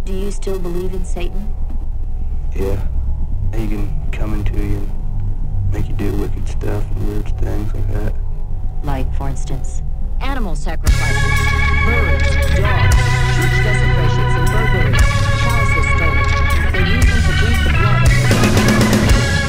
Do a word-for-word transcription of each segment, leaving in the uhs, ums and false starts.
Do you still believe in Satan? Yeah. He can come into you and make you do wicked stuff and weird things like that. Like, for instance, animal sacrifices, birds, dogs, church desecrations, and burglaries, chalices stolen. They use them to drink the blood of their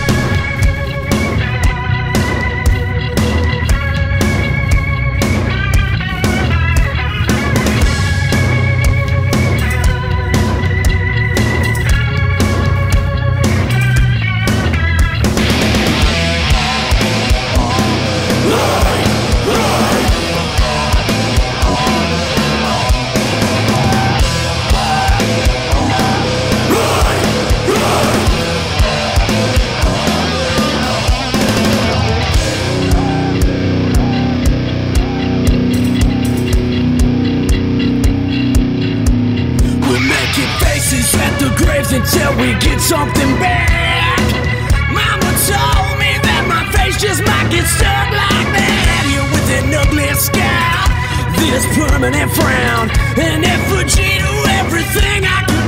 until we get something back. Mama told me that my face just might get stuck like that. Here with an ugly scowl, this permanent frown, an effigy to everything I could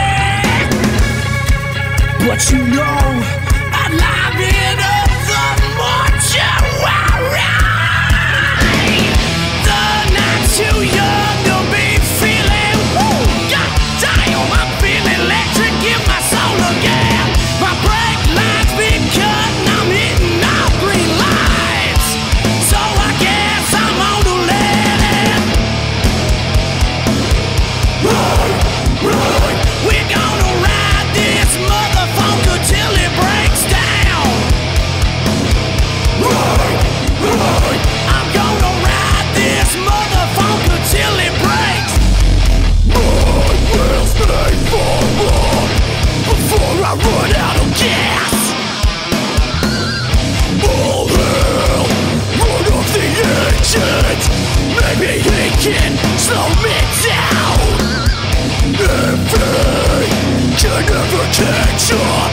be. But you know, I'd live it up the mortuary. The night's too young to be feeling, woo, god damn, I'm feeling electric. Give my soul a gap. My brake lights been cut and I'm hitting all green lights. So I guess I'm on to let it ride, ride. We're gonna ride this motherfucker till it breaks down. Ride, ride. I'm gonna ride this motherfucker till it breaks. Ride will stay for long before I run out of gas. All hell, run off the engine. Maybe he can slow me down. Everything can never catch up.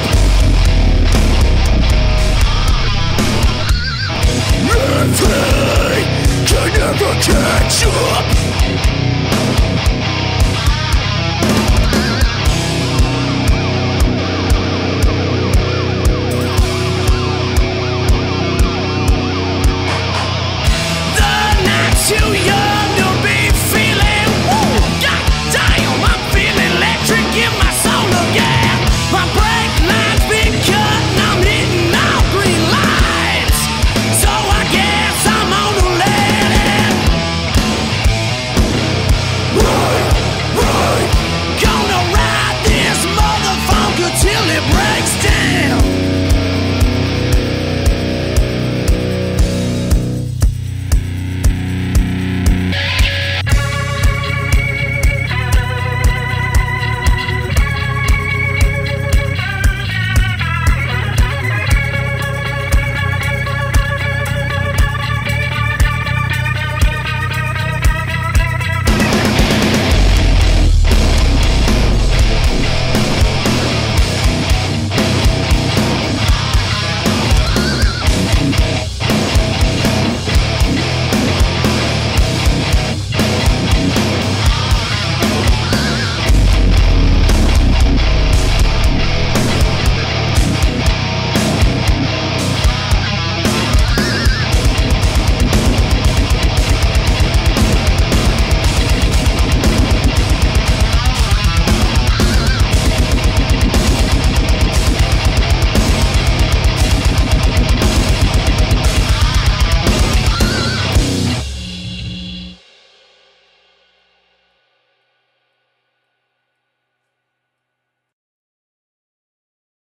Everything can never catch up. Too young.